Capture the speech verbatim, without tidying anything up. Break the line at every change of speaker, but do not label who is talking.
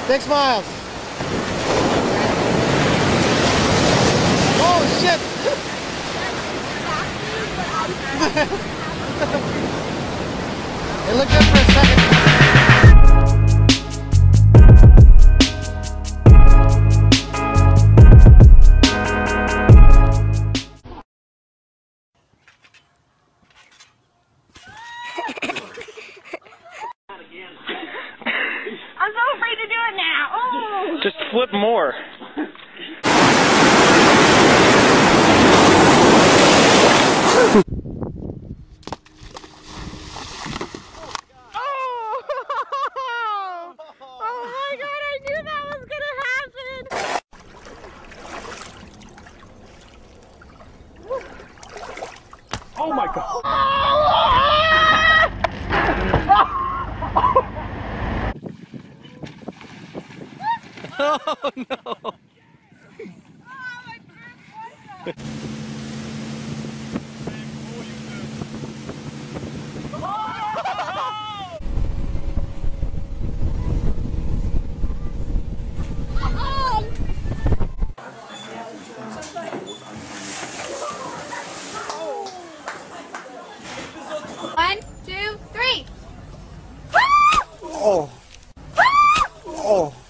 Six miles. Oh shit! It looked good for a second.
I'm so afraid to do it now. Oh.
Just flip more.
Oh my God, I knew that was gonna happen.
Oh my God. Oh no.
One, two, three.
Oh. Oh.